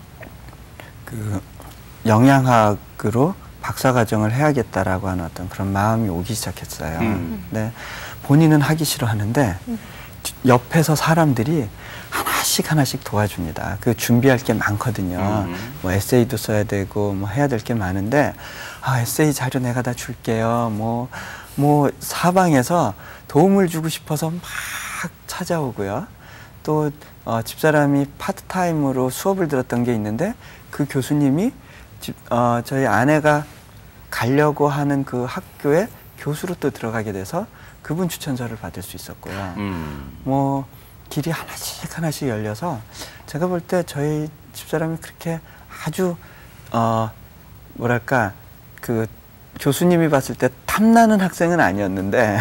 그 영양학으로 박사과정을 해야겠다라고 하는 어떤 그런 마음이 오기 시작했어요. 음. 근데 본인은 하기 싫어하는데 음. 옆에서 사람들이 하나씩 하나씩 도와줍니다. 그 준비할 게 많거든요. 음. 뭐 에세이도 써야 되고 뭐 해야 될 게 많은데 아, 에세이 자료 내가 다 줄게요. 뭐, 뭐 사방에서 도움을 주고 싶어서 막 찾아오고요. 또 어, 집사람이 파트타임으로 수업을 들었던 게 있는데 그 교수님이 집, 어, 저희 아내가 가려고 하는 그 학교에 교수로 또 들어가게 돼서 그분 추천서를 받을 수 있었고요. 음. 뭐 길이 하나씩 하나씩 열려서 제가 볼 때 저희 집사람이 그렇게 아주 어, 뭐랄까 그 교수님이 봤을 때 탐나는 학생은 아니었는데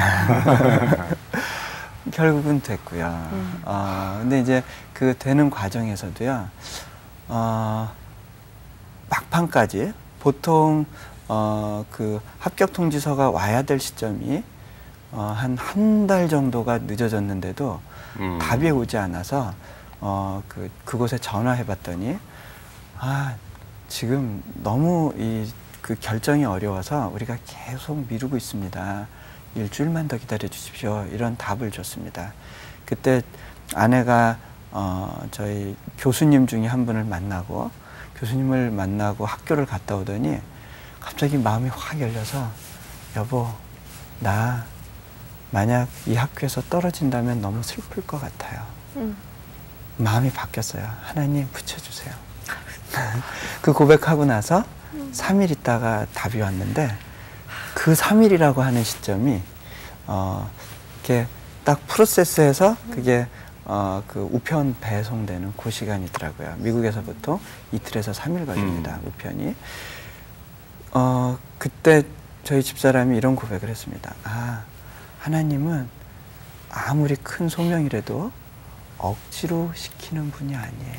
결국은 됐고요. 음. 어, 근데 이제 그 되는 과정에서도요. 어, 막판까지 보통 어, 그 합격 통지서가 와야 될 시점이 어, 한 한 달 정도가 늦어졌는데도 음. 답이 오지 않아서 어, 그, 그곳에 전화해봤더니 아, 지금 너무 이, 그 결정이 어려워서 우리가 계속 미루고 있습니다. 일주일만 더 기다려 주십시오. 이런 답을 줬습니다. 그때 아내가 어, 저희 교수님 중에 한 분을 만나고 교수님을 만나고 학교를 갔다 오더니 갑자기 마음이 확 열려서 여보, 나 만약 이 학교에서 떨어진다면 너무 슬플 것 같아요. 음. 마음이 바뀌었어요. 하나님 붙여주세요. 그 고백하고 나서 음. 삼 일 있다가 답이 왔는데 그 삼 일이라고 하는 시점이 어, 이렇게 딱 프로세스에서 그게 어, 그 우편 배송되는 그 시간이더라고요. 미국에서 보통 이틀에서 삼 일 걸립니다. 음. 우편이. 어, 그때 저희 집사람이 이런 고백을 했습니다. 아, 하나님은 아무리 큰 소명이라도 억지로 시키는 분이 아니에요.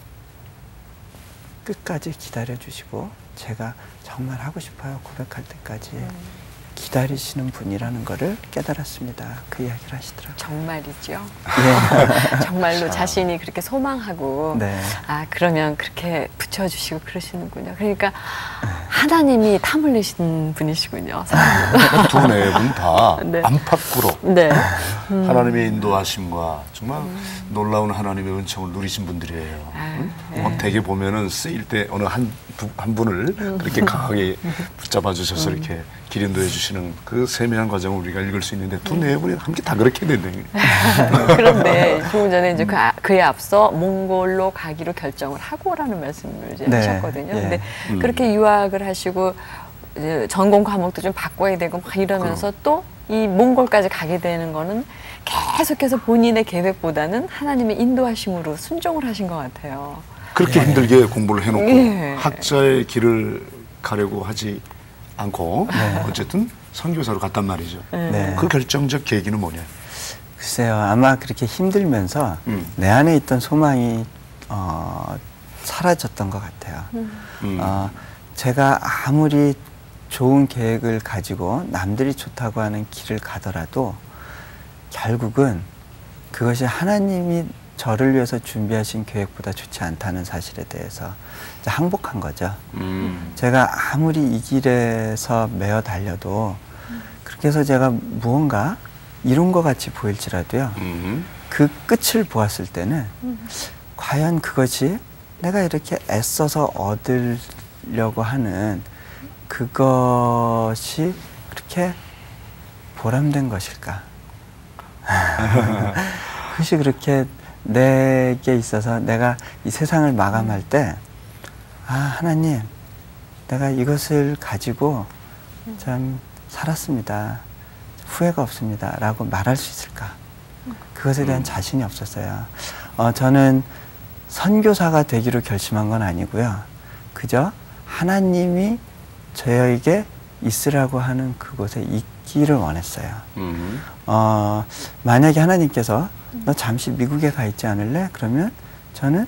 끝까지 기다려주시고 제가 정말 하고 싶어요. 고백할 때까지. 음. 기다리시는 분이라는 거를 깨달았습니다. 그 이야기를 하시더라고요. 정말이죠. 네. 정말로 자신이 그렇게 소망하고 네. 아 그러면 그렇게 붙여주시고 그러시는군요. 그러니까 하나님이 탐을 내신 분이시군요. 두 네 분 다 네. 안팎으로 네. 음. 하나님의 인도하심과 정말 음. 놀라운 하나님의 은총을 누리신 분들이에요. 아, 응? 네. 막 되게 보면은 쓰일 때 어느 한, 두, 한 분을 음. 그렇게 강하게 붙잡아 주셔서 음. 이렇게 길 인도해 주시는 그 세밀한 과정을 우리가 읽을 수 있는데 두 네 분이 함께 다 그렇게 됐네요. 그런데 조금 전에 이제 그 아, 그에 앞서 몽골로 가기로 결정을 하고라는 말씀을 이제 네. 하셨거든요. 예. 근데 음. 그렇게 유학을 하시고 이제 전공 과목도 좀 바꿔야 되고 막 이러면서 또 이 몽골까지 가게 되는 거는 계속해서 본인의 계획보다는 하나님의 인도하심으로 순종을 하신 것 같아요. 그렇게 네. 힘들게 공부를 해놓고 네. 학자의 길을 가려고 하지 않고 네. 어쨌든 선교사로 갔단 말이죠. 네. 그 결정적 계기는 뭐냐? 글쎄요, 아마 그렇게 힘들면서 음. 내 안에 있던 소망이 어, 사라졌던 것 같아요. 음. 어, 제가 아무리 좋은 계획을 가지고 남들이 좋다고 하는 길을 가더라도 결국은 그것이 하나님이 저를 위해서 준비하신 계획보다 좋지 않다는 사실에 대해서 항복한 거죠. 음. 제가 아무리 이 길에서 매어 달려도 그렇게 해서 제가 무언가 이룬 것 같이 보일지라도요. 음. 그 끝을 보았을 때는 과연 그것이 내가 이렇게 애써서 얻으려고 하는 그것이 그렇게 보람된 것일까? 그것이 그렇게 내게 있어서 내가 이 세상을 마감할 때, 아, 하나님, 내가 이것을 가지고 참 살았습니다. 후회가 없습니다. 라고 말할 수 있을까? 그것에 대한 자신이 없었어요. 어, 저는 선교사가 되기로 결심한 건 아니고요. 그저 하나님이 저에게 있으라고 하는 그곳에 있기를 원했어요. 음. 어, 만약에 하나님께서 너 잠시 미국에 가 있지 않을래? 그러면 저는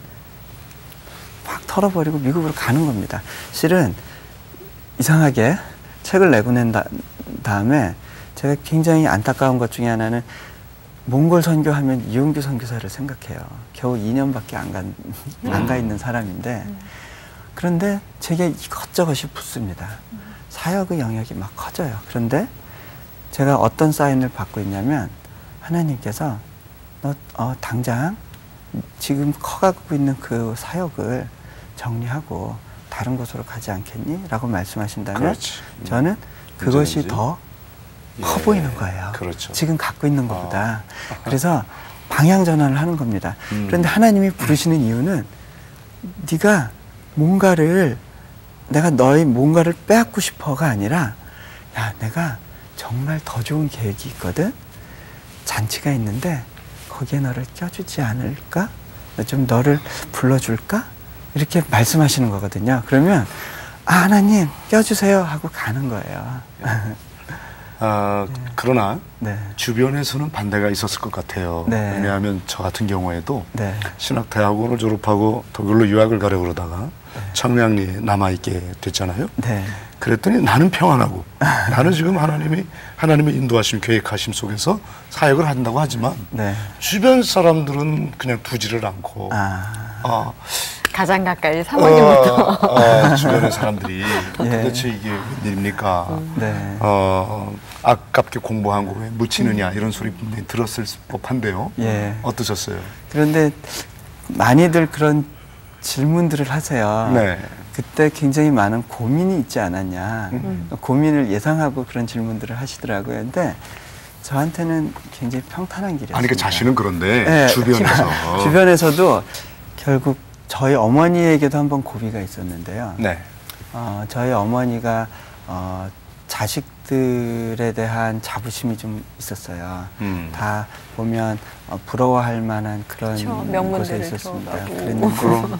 확 털어버리고 미국으로 가는 겁니다. 실은 이상하게 책을 내고 낸 다, 다음에 제가 굉장히 안타까운 것 중에 하나는 몽골 선교하면 이용규 선교사를 생각해요. 겨우 이 년밖에 안 간, 안 가 있는 사람인데 그런데 제게 이것저것이 붙습니다. 사역의 영역이 막 커져요. 그런데 제가 어떤 사인을 받고 있냐면 하나님께서 너 어, 당장 지금 커가고 있는 그 사역을 정리하고 다른 곳으로 가지 않겠니? 라고 말씀하신다면 그렇지. 저는 그것이 문제는지. 더 커 예. 보이는 거예요. 그렇죠. 지금 갖고 있는 것보다. 그래서 방향 전환을 하는 겁니다. 음. 그런데 하나님이 부르시는 이유는 네가 뭔가를 내가 너의 뭔가를 빼앗고 싶어가 아니라 야, 내가 정말 더 좋은 계획이 있거든. 잔치가 있는데 거기에 너를 껴주지 않을까? 좀 너를 불러줄까? 이렇게 말씀하시는 거거든요. 그러면 아, 하나님 껴주세요 하고 가는 거예요. 아, 네. 그러나 네. 주변에서는 반대가 있었을 것 같아요. 네. 왜냐하면 저 같은 경우에도 네. 신학대학원을 졸업하고 독일로 유학을 가려고 그러다가 네. 청량리에 남아있게 됐잖아요. 네. 그랬더니 나는 평안하고 나는 지금 하나님이 하나님의 인도하심 계획하심 속에서 사역을 한다고 하지만 네. 주변 사람들은 그냥 두지를 않고 아. 어, 가장 가까이 사모님부터. 어, 어, 주변의 사람들이 예. 도대체 이게 웬일입니까? 네. 어, 아깝게 공부한 거 왜 묻히느냐 이런 소리 분명히 들었을 법한데요. 예. 어떠셨어요? 그런데 많이들 그런 질문들을 하세요. 네. 그때 굉장히 많은 고민이 있지 않았냐. 음. 고민을 예상하고 그런 질문들을 하시더라고요. 근데 저한테는 굉장히 평탄한 길이었습니다. 아니 그 자신은 그런데 네, 주변에서 주변에서도 결국 저희 어머니에게도 한번 고비가 있었는데요. 네. 어, 저희 어머니가 어, 자식들에 대한 자부심이 좀 있었어요. 음. 다 보면 어, 부러워할 만한 그런 그쵸, 곳에 명문대를 있었습니다. 들어가고. 그랬는데,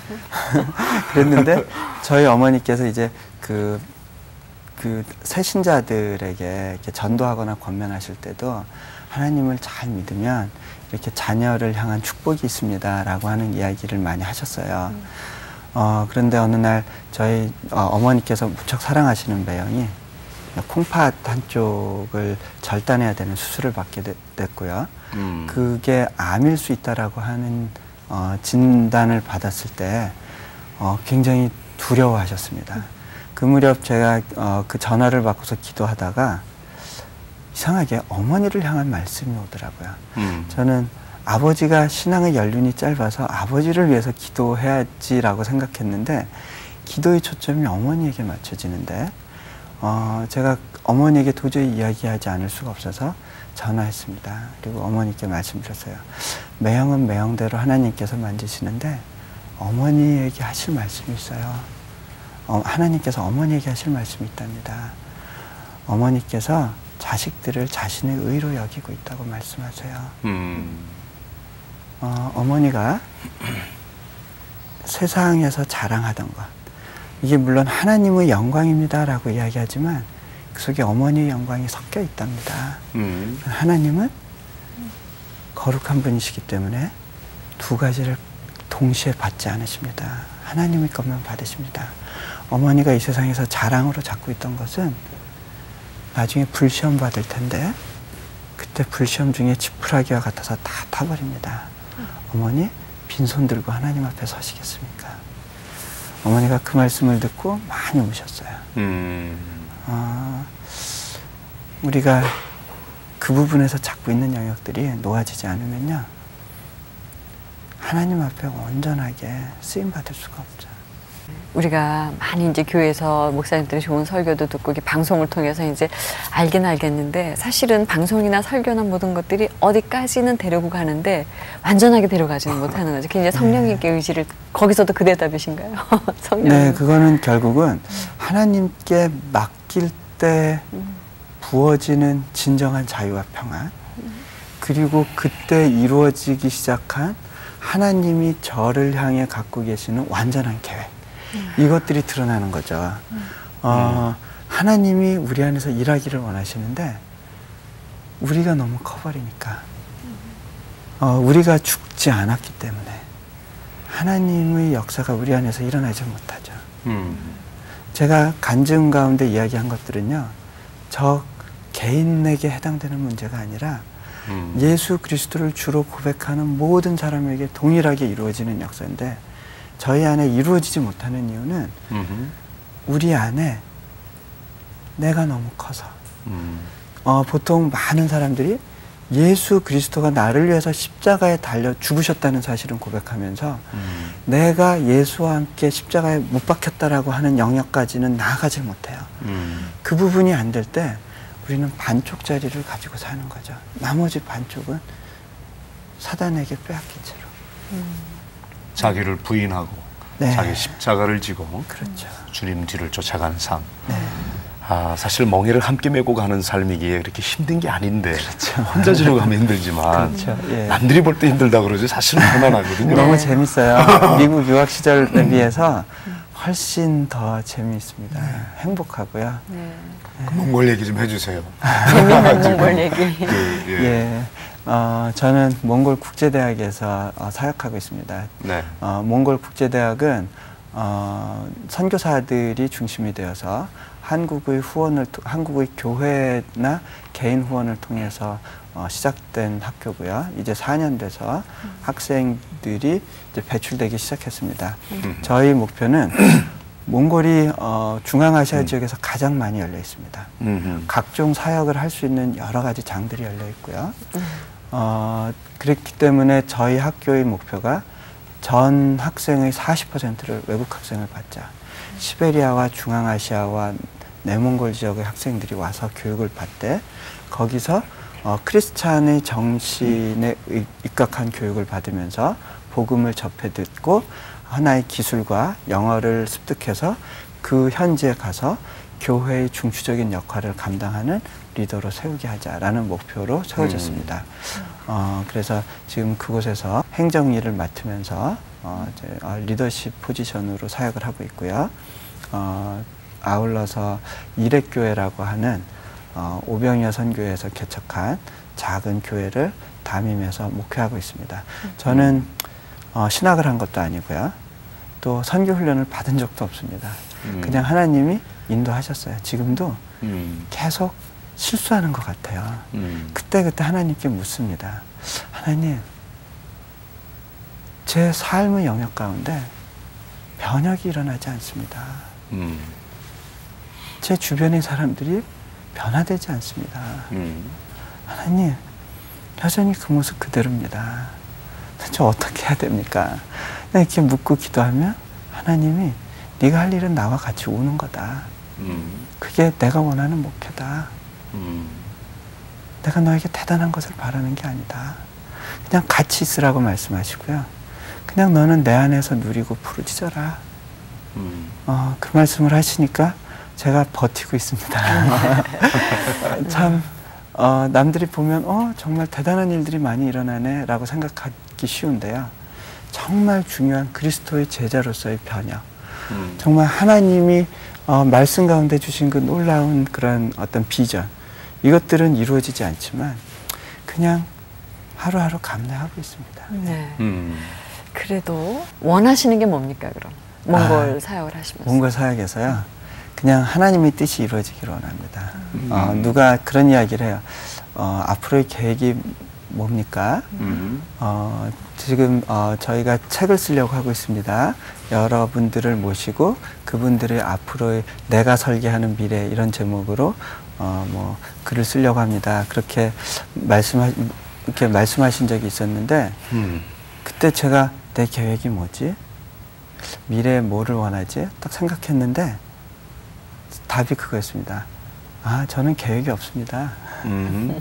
그랬는데 저희 어머니께서 이제 그, 그 새신자들에게 이렇게 전도하거나 권면하실 때도 하나님을 잘 믿으면 이렇게 자녀를 향한 축복이 있습니다라고 하는 이야기를 많이 하셨어요. 음. 어, 그런데 어느 날 저희 어, 어머니께서 무척 사랑하시는 매형이 콩팥 한쪽을 절단해야 되는 수술을 받게 되, 됐고요. 음. 그게 암일 수 있다라고 하는 어, 진단을 받았을 때 어, 굉장히 두려워하셨습니다. 음. 그 무렵 제가 어, 그 전화를 받고서 기도하다가 이상하게 어머니를 향한 말씀이 오더라고요. 음. 저는 아버지가 신앙의 연륜이 짧아서 아버지를 위해서 기도해야지라고 생각했는데 기도의 초점이 어머니에게 맞춰지는데 어, 제가 어머니에게 도저히 이야기하지 않을 수가 없어서 전화했습니다. 그리고 어머니께 말씀드렸어요. 매형은 매형대로 하나님께서 만지시는데 어머니에게 하실 말씀이 있어요. 어, 하나님께서 어머니에게 하실 말씀이 있답니다. 어머니께서 자식들을 자신의 의로 여기고 있다고 말씀하세요. 음. 어, 어머니가 세상에서 자랑하던 것, 이게 물론 하나님의 영광입니다라고 이야기하지만 그 속에 어머니의 영광이 섞여 있답니다. 음. 하나님은 거룩한 분이시기 때문에 두 가지를 동시에 받지 않으십니다. 하나님의 것만 받으십니다. 어머니가 이 세상에서 자랑으로 잡고 있던 것은 나중에 불시험 받을 텐데 그때 불시험 중에 지푸라기와 같아서 다 타버립니다. 어머니 빈손 들고 하나님 앞에 서시겠습니까? 어머니가 그 말씀을 듣고 많이 우셨어요. 음. 어, 우리가 그 부분에서 잡고 있는 영역들이 놓아지지 않으면요, 하나님 앞에 온전하게 쓰임 받을 수가 없죠. 우리가 많이 이제 교회에서 목사님들이 좋은 설교도 듣고 이게 방송을 통해서 이제 알긴 알겠는데, 사실은 방송이나 설교나 모든 것들이 어디까지는 데리고 가는데 완전하게 데려가지는 못하는 거죠. 굉장히 성령님께 의지를, 거기서도 그 대답이신가요? 성령. 네, 그거는 결국은 하나님께 맡길 때 부어지는 진정한 자유와 평안, 그리고 그때 이루어지기 시작한 하나님이 저를 향해 갖고 계시는 완전한 계획, 이것들이 드러나는 거죠. 어, 하나님이 우리 안에서 일하기를 원하시는데 우리가 너무 커버리니까, 어, 우리가 죽지 않았기 때문에 하나님의 역사가 우리 안에서 일어나지 못하죠. 음. 제가 간증 가운데 이야기한 것들은요, 저 개인에게 해당되는 문제가 아니라 음. 예수 그리스도를 주로 고백하는 모든 사람에게 동일하게 이루어지는 역사인데, 저희 안에 이루어지지 못하는 이유는 음흠. 우리 안에 내가 너무 커서 음. 어, 보통 많은 사람들이 예수 그리스도가 나를 위해서 십자가에 달려 죽으셨다는 사실은 고백하면서 음. 내가 예수와 함께 십자가에 못 박혔다라고 하는 영역까지는 나아가지 못해요. 음. 그 부분이 안 될 때 우리는 반쪽짜리를 가지고 사는 거죠. 나머지 반쪽은 사단에게 빼앗긴 채로. 음. 자기를 부인하고 네. 자기 십자가를 지고 그렇죠. 주님 뒤를 쫓아가는 삶. 네. 아, 사실 멍에를 함께 메고 가는 삶이기에 그렇게 힘든 게 아닌데, 그렇죠. 혼자 지려고 하면 힘들지만 그렇죠. 예. 남들이 볼 때 힘들다 그러지 사실은 편안하거든요. 너무 재밌어요. 미국 유학 시절에 비해서 훨씬 더 재미있습니다. 네. 행복하고요. 네. 그 몽골 얘기 좀 해주세요. 재미있는 몽골 얘기. 그, 예. 예. 어, 저는 몽골 국제대학에서 어, 사역하고 있습니다. 네. 어, 몽골 국제대학은 어, 선교사들이 중심이 되어서 한국의 후원을, 한국의 교회나 개인 후원을 통해서 어, 시작된 학교고요. 이제 사 년 돼서 음. 학생들이 이제 배출되기 시작했습니다. 음. 저희 목표는 몽골이 어, 중앙아시아 음. 지역에서 가장 많이 열려 있습니다. 음흠. 각종 사역을 할 수 있는 여러 가지 장들이 열려 있고요. 음. 어, 그렇기 때문에 저희 학교의 목표가 전 학생의 사십 퍼센트를 외국 학생을 받자. 시베리아와 중앙아시아와 내몽골 지역의 학생들이 와서 교육을 받되, 거기서 어, 크리스찬의 정신에 음. 입각한 교육을 받으면서 복음을 접해 듣고 하나의 기술과 영어를 습득해서 그 현지에 가서 교회의 중추적인 역할을 감당하는 리더로 세우게 하자라는 목표로 세워졌습니다. 음. 어, 그래서 지금 그곳에서 행정 일을 맡으면서 어, 이제 리더십 포지션으로 사역을 하고 있고요. 어, 아울러서 일액교회라고 하는 어, 오병이어 선교회에서 개척한 작은 교회를 담임해서 목회하고 있습니다. 저는 어, 신학을 한 것도 아니고요. 또 선교 훈련을 받은 적도 없습니다. 음. 그냥 하나님이 인도하셨어요. 지금도 음. 계속 실수하는 것 같아요. 음. 그때그때 하나님께 묻습니다. 하나님, 제 삶의 영역 가운데 변혁이 일어나지 않습니다. 음. 제 주변의 사람들이 변화되지 않습니다. 음. 하나님, 여전히 그 모습 그대로입니다. 저 어떻게 해야 됩니까? 이렇게 묻고 기도하면 하나님이 네가 할 일은 나와 같이 오는 거다. 음. 그게 내가 원하는 목표다. 음. 내가 너에게 대단한 것을 바라는 게 아니다. 그냥 같이 있으라고 말씀하시고요. 그냥 너는 내 안에서 누리고 부르짖어라. 음. 어, 그 말씀을 하시니까 제가 버티고 있습니다. 참 어, 남들이 보면 어 정말 대단한 일들이 많이 일어나네 라고 생각하기 쉬운데요. 정말 중요한 그리스도의 제자로서의 변혁, 음. 정말 하나님이 어, 말씀 가운데 주신 그 놀라운 그런 어떤 비전, 이것들은 이루어지지 않지만 그냥 하루하루 감내하고 있습니다. 네. 음. 그래도 원하시는 게 뭡니까 그럼? 몽골 아, 사역을 하시면서. 몽골 사역에서요. 그냥 하나님의 뜻이 이루어지기를 원합니다. 음. 어, 누가 그런 이야기를 해요. 어, 앞으로의 계획이 뭡니까? 음. 어, 지금 어, 저희가 책을 쓰려고 하고 있습니다. 여러분들을 모시고 그분들의 앞으로의 내가 설계하는 미래 이런 제목으로 어, 뭐 글을 쓰려고 합니다. 그렇게 말씀하 이렇게 말씀하신 적이 있었는데 음. 그때 제가 내 계획이 뭐지? 미래에 뭐를 원하지? 딱 생각했는데 답이 그거였습니다. 아, 저는 계획이 없습니다. 음.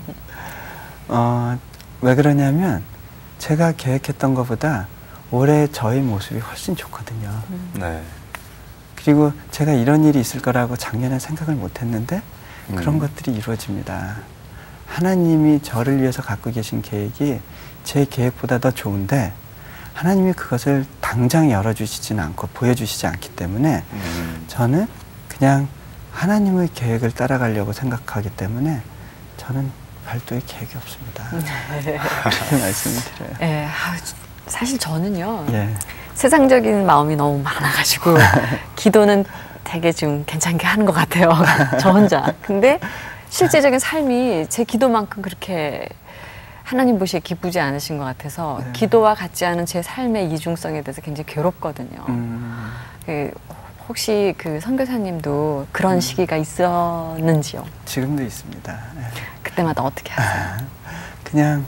어, 왜 그러냐면 제가 계획했던 것보다 올해 저의 모습이 훨씬 좋거든요. 음. 네. 그리고 제가 이런 일이 있을 거라고 작년에 생각을 못했는데 음. 그런 것들이 이루어집니다. 하나님이 저를 위해서 갖고 계신 계획이 제 계획보다 더 좋은데 하나님이 그것을 당장 열어주시지는 않고 보여주시지 않기 때문에 음. 저는 그냥 하나님의 계획을 따라가려고 생각하기 때문에 저는 별도의 계획이 없습니다. 네. 그렇게 말씀을 드려요. 네, 사실 저는요. 예. 세상적인 마음이 너무 많아가지고 기도는 되게 좀 괜찮게 하는 것 같아요. 저 혼자. 근데 실제적인 삶이 제 기도만큼 그렇게 하나님 보시기에 기쁘지 않으신 것 같아서 네. 기도와 같지 않은 제 삶의 이중성에 대해서 굉장히 괴롭거든요. 음. 그 혹시 그 선교사님도 그런 음. 시기가 있었는지요? 지금도 있습니다. 네. 그때마다 어떻게 하세요? 아, 그냥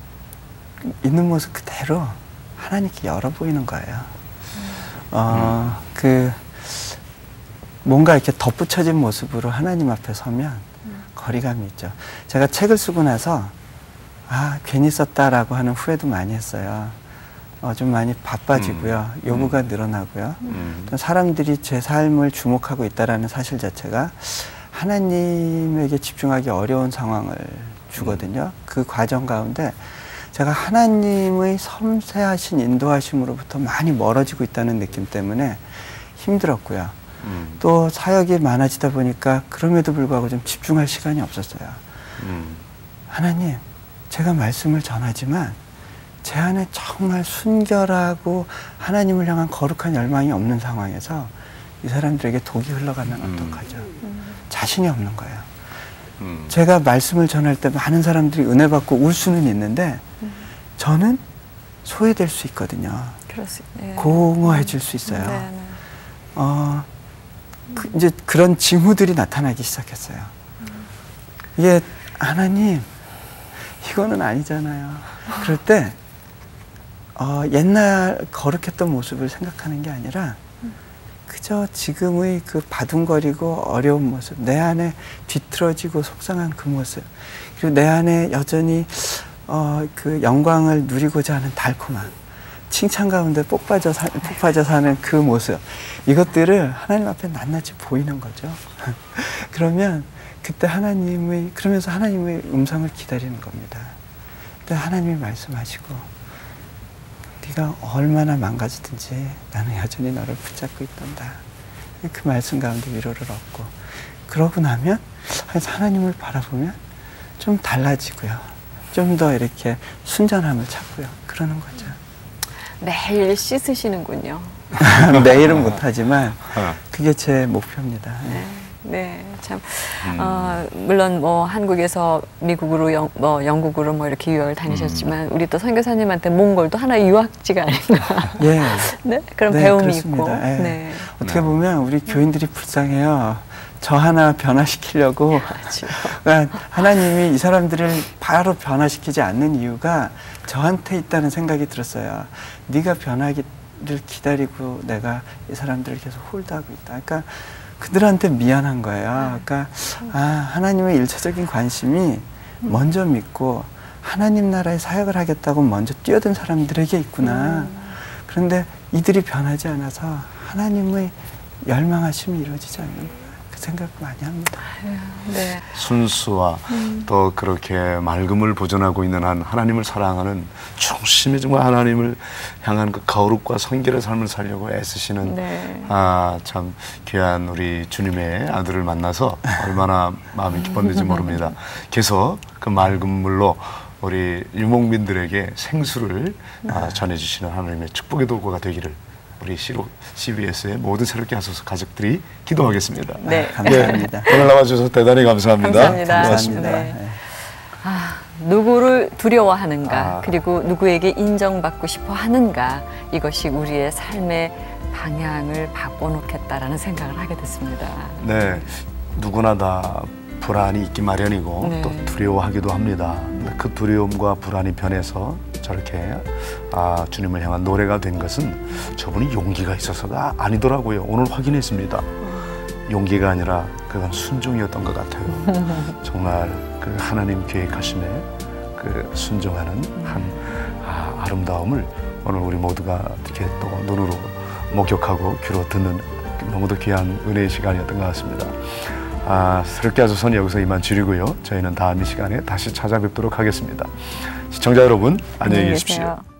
있는 모습 그대로 하나님께 열어 보이는 거예요. 음. 어, 음. 그 뭔가 이렇게 덧붙여진 모습으로 하나님 앞에 서면 음. 거리감이 있죠. 제가 책을 쓰고 나서 아, 괜히 썼다라고 하는 후회도 많이 했어요. 어, 좀 많이 바빠지고요. 음. 요구가 음. 늘어나고요. 음. 사람들이 제 삶을 주목하고 있다는 사실 자체가 하나님에게 집중하기 어려운 상황을 주거든요. 음. 그 과정 가운데 제가 하나님의 섬세하신 인도하심으로부터 많이 멀어지고 있다는 느낌 때문에 힘들었고요. 음. 또 사역이 많아지다 보니까 그럼에도 불구하고 좀 집중할 시간이 없었어요. 음. 하나님, 제가 말씀을 전하지만 제 안에 정말 순결하고 하나님을 향한 거룩한 열망이 없는 상황에서 이 사람들에게 독이 흘러가면 음. 어떡하죠? 음. 자신이 없는 거예요. 음. 제가 말씀을 전할 때 많은 사람들이 은혜 받고 울 수는 있는데 음. 저는 소외될 수 있거든요. 네. 공허해질 수 있어요. 네, 네. 어, 그, 이제 그런 징후들이 나타나기 시작했어요. 음. 이게 하나님 이거는 아니잖아요. 그럴 때 어, 옛날 거룩했던 모습을 생각하는 게 아니라 그저 지금의 그 바둥거리고 어려운 모습, 내 안에 뒤틀어지고 속상한 그 모습, 그리고 내 안에 여전히 어, 그 영광을 누리고자 하는 달콤함, 칭찬 가운데 뽁 빠져, 사, 푹 빠져 사는 그 모습, 이것들을 하나님 앞에 낱낱이 보이는 거죠. 그러면 그때 하나님의, 그러면서 하나님의 음성을 기다리는 겁니다. 그때 하나님이 말씀하시고 네가 얼마나 망가지든지 나는 여전히 너를 붙잡고 있단다. 그 말씀 가운데 위로를 얻고 그러고 나면 하나님을 바라보면 좀 달라지고요. 좀 더 이렇게 순전함을 찾고요. 그러는 거죠. 매일 씻으시는군요. 매일은 못하지만 그게 제 목표입니다. 네. 네, 참 음. 어, 물론 뭐 한국에서 미국으로 영, 뭐 영국으로 뭐 이렇게 유학을 다니셨지만 음. 우리 또 선교사님한테 몽골도 하나의 유학지가 아닌가. 예. 네, 그런 네, 배움이 그렇습니다. 있고. 예. 네. 어떻게 보면 우리 교인들이 불쌍해요. 저 하나 변화시키려고 그러니까 하나님이 이 사람들을 바로 변화시키지 않는 이유가 저한테 있다는 생각이 들었어요. 네가 변하기를 기다리고 내가 이 사람들을 계속 홀드하고 있다. 그러니까 그들한테 미안한 거예요. 그러니까 아, 하나님의 일차적인 관심이 먼저 믿고 하나님 나라의 사역을 하겠다고 먼저 뛰어든 사람들에게 있구나. 그런데 이들이 변하지 않아서 하나님의 열망하심이 이루어지지 않는 거예요. 그 생각 많이 합니다. 네. 순수와 음. 또 그렇게 맑음을 보존하고 있는 한 하나님을 사랑하는 중심이 정말 하나님을 향한 그 거룩과 성결의 삶을 살려고 애쓰시는 네. 아, 참 귀한 우리 주님의 아들을 만나서 얼마나 마음이 기뻤는지 모릅니다. 계속 그 맑은 물로 우리 유목민들에게 생수를 아, 전해주시는 하나님의 축복의 도구가 되기를 우리 씨비에스의 모든 새롭게 하소서 가족들이 기도하겠습니다. 네, 감사합니다. 네. 오늘 나와주셔서 대단히 감사합니다. 감사합니다. 감사합니다. 네. 아, 누구를 두려워하는가, 아. 그리고 누구에게 인정받고 싶어 하는가, 이것이 우리의 삶의 방향을 바꿔놓겠다라는 생각을 하게 됐습니다. 네, 누구나 다 불안이 있기 마련이고 네. 또 두려워하기도 합니다. 그 두려움과 불안이 변해서 저렇게 아, 주님을 향한 노래가 된 것은 저분이 용기가 있어서가 아니더라고요. 오늘 확인했습니다. 용기가 아니라 그건 순종이었던 것 같아요. 정말 그 하나님 계획하심에 그 순종하는 한 아, 아름다움을 오늘 우리 모두가 이렇게 또 눈으로 목격하고 귀로 듣는 너무도 귀한 은혜의 시간이었던 것 같습니다. 아, 새롭게 하소서는 여기서 이만 줄이고요. 저희는 다음 이 시간에 다시 찾아뵙도록 하겠습니다. 시청자 여러분, 안녕히 계십시오.